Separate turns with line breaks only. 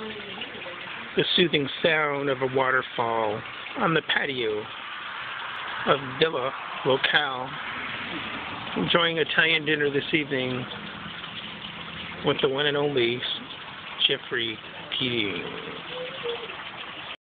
the soothing sound of a waterfall on the patio of Villa Locale, enjoying Italian dinner this evening with the one and only Jeffrey Keating.